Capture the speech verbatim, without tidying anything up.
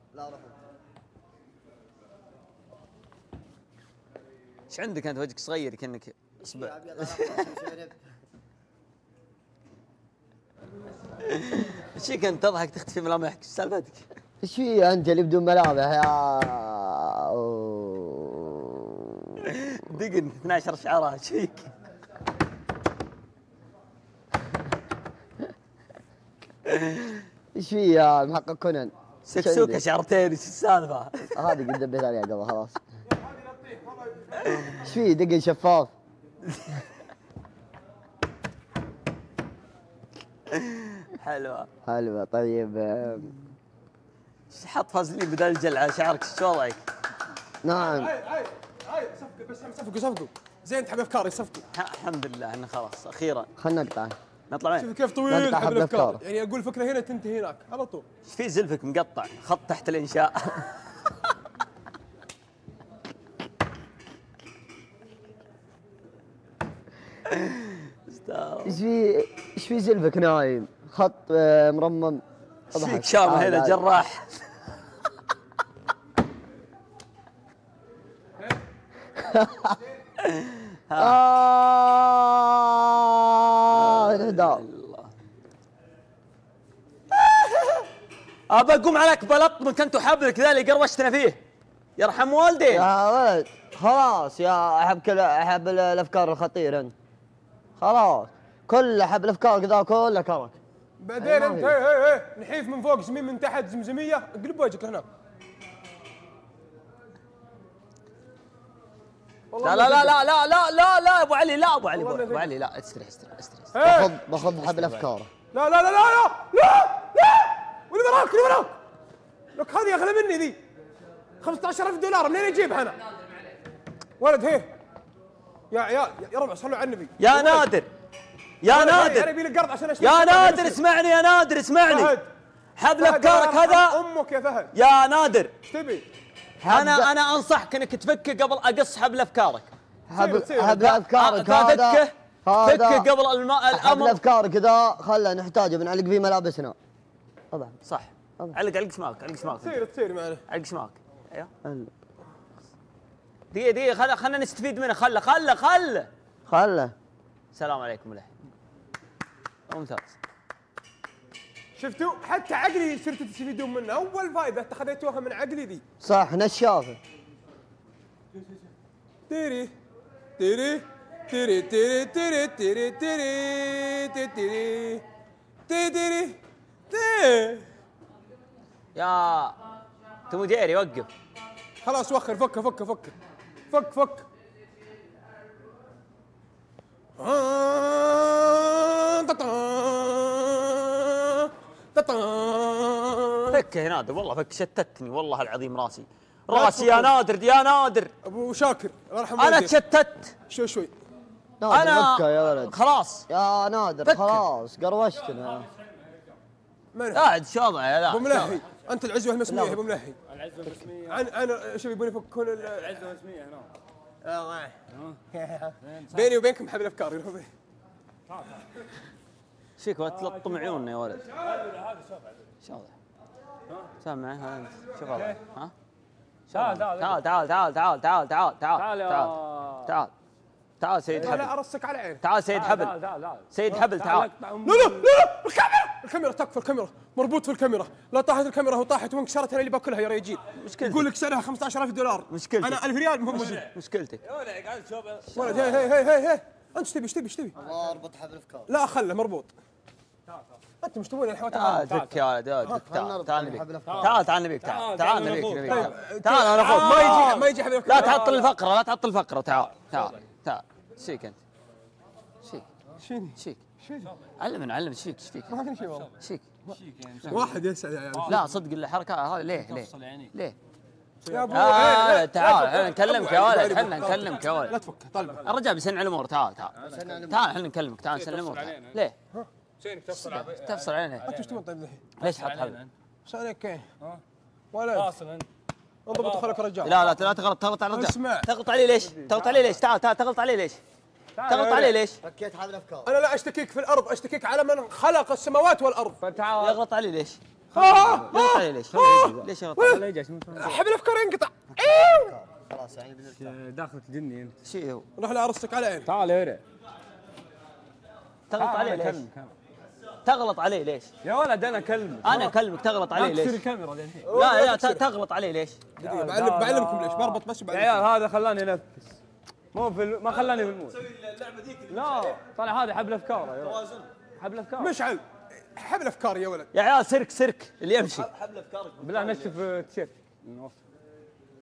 لا روح. ايش عندك انت وجهك صغير كأنك اصبع. ايش فيك انت تضحك تختفي ملامحك؟ ايش سالفتك؟ ايش في انت اللي بدون ملامح يا دقن اثني عشر شعره ايش فيك؟ ايش في يا محقق كونان؟ سكسوكه شعرتين ايش السالفه؟ هذه قد دبيت عليها قبل خلاص. ايش في دقن شفاف؟ حلوه حلوه. طيب ايش حط فازلين بدل الجلعه شعرك ايش وضعك؟ نعم. هاي هاي هاي صفقوا بس صفقوا صفقوا زين تحب افكاري صفقوا. الحمد لله انه خلاص اخيرا. خلنا نقطع. نطلع وين؟ شوف كيف طويل نقطع حبل حبل الافكار أفكار. يعني اقول فكره هنا تنتهي هناك على طول. ايش في زلفك مقطع خط تحت الانشاء. ايش في ايش في زلفك نايم؟ خط مرمم. ايش فيك شامه هنا جراح؟ آه الهداء. ابى اقوم عليك بلط من كنت حبلك ذا اللي قروشتنا فيه يرحم والدين. يا ولد خلاص يا احب كل احب الافكار الخطيره انت. خلاص كل احب الافكار ذا كله كرك. بعدين انت هي هي هي نحيف من فوق زمين من تحت زمزميه اقلب وجهك لهناك. لا لا لا لا لا لا لا لا ابو علي لا ابو علي ابو علي لا استريح استريح استريح. باخذ باخذ حبل افكاره. لا لا لا لا لا لا لا واللي وراك اللي وراك. لك هذه اغلى مني ذي. خمسة عشر ألف دولار منين اجيبها انا؟ ولد هي يا عيال يا ربع صلوا على النبي. يا نادر يا نادر انا ابي لي قرض عشان يا نادر اسمعني يا نادر اسمعني. حبل افكارك هذا امك يا فهد. يا نادر ايش تبي؟ انا انا انصحك انك تفكه قبل اقص حبل افكارك. حبل حبل افكارك هذا فكه فكه قبل الماء حبل الامر. افكارك ذا خله نحتاجه بنعلق فيه ملابسنا. طبعا صح. علق علق شماغك علق شماغك. تصير تصير معنا. علق شماغك. ايوه دقيقة دقيقة خل خلنا نستفيد منه. خله خله خله خله. السلام عليكم له. ممتاز. شفتوا حتى عقلي صرتوا تستفيدون منه. اول فائده اتخذتوها من عقلي ذي. صح نشافه. تيري تيري تيري تيري تيري تيري تيري تيري تيري تيري. يا تموجيري وقف. خلاص وخر فك فك فك فك فك. فك يا نادر والله فك شتتني والله العظيم راسي راسي يا نادر يا نادر. ابو شاكر الله يرحمه انا تشتت شوي شوي. انا فكه يا ولد خلاص يا نادر فكه. خلاص قروشتنا. قاعد شو وضعه يا لا ابو ملهي انت العزوه المسميه يا ابو ملهي. العزوه المسميه عن انا شوف يبون يفكون العزوه المسميه هنا. اه بيني وبينكم حبل افكار. ايش فيك ولا تلطم عيوننا يا ولد؟ هذا شوف شو وضعه؟ سامع انت شوف وضعه ها؟ تعال تعال تعال تعال تعال تعال تعال تعال تعال تعال تعال سيد حبل. لا ارسك على عينك. تعال سيد حبل سيد حبل تعال. لا لا لا الكاميرا الكاميرا تكفى الكاميرا مربوط في الكاميرا. لا طاحت الكاميرا وطاحت وانكسرت انا اللي باكلها يا ريجين. مشكلتك يقول لك سعرها خمسة عشر ألف دولار. مشكلتك انا ألف ريال مو موجود. مشكلتك يا ولد قاعد تشوف ولد هي هي هي هي هي انت ايش تبي ايش تبي ايش تبي؟ الله اربط حبل افكار. لا خله مربوط. انت مش تبون الحوار؟ تعال فك يا ولد تعال تعال نبيك تعال تعال نبيك تعال تعال نبيك نبيك تعال انا اخوك. ما يجي ما يجي حبل افكار. لا تعطل الفقره لا تعطل الفقره. تعال تعال تعال ايش فيك انت؟ ايش فيك؟ شيني ايش فيك؟ شيني علمنا علمنا ايش فيك ايش فيك؟ ما في شيء والله. ايش فيك؟ واحد يسعد يا عيال. لا صدق الحركه هذه ليه ليه؟ ليه؟ يا ابو آه تعال احنا نكلمك يا ولد احنا نكلمك يا ولد. لا تفك طلبه. الرجال بيسن على الامور. تعال تعال تعال احنا نكلمك. تعال نسن الامور. ليه؟ شيني تفصل علينا. تفصل علينا. انت ايش تبون طيب الحين؟ ليش حط حبل؟ ايش عليك ايه؟ ولد فاصل انت انضبط خلك رجال. لا لا لا تغلط تغلط على الرجال. اسمع تغلط عليه ليش؟ تغلط عليه ليش؟ تعال تعال تغلط عليه ليش؟ تغلط عليه ليش؟ فكيت حبل افكار. انا لا اشتكيك في الارض اشتكيك على من خلق السماوات والارض. يغلط عليه ليش؟ يغلط عليه ليش؟ ليش يغلط عليه؟ لا جالس حبل افكار ينقطع. خلاص يعني بنرتاح. داخل تجني انت. شي هو؟ روح لارستك على عين. تعال هنا. تغلط عليه ليش؟ كلمك أنا. تغلط عليه ليش؟ يا ولد انا اكلمك. انا اكلمك تغلط عليه لا تصير ليش؟ الكاميرا الحين. لا لا ت- تغلط عليه ليش؟ دقيقة بعلم بعلمكم ليش بربط بس يا بعلمكم. عيال هذا خلاني انفس. مو في ال- ما خلاني في المود. اللعبة ذيك لا طلع هذا حبل افكار يا ولد. حبل افكار. مشعل حبل افكار يا ولد. يا عيال سيرك سيرك اللي يمشي. حبل افكارك بالله نشف التيشيرت.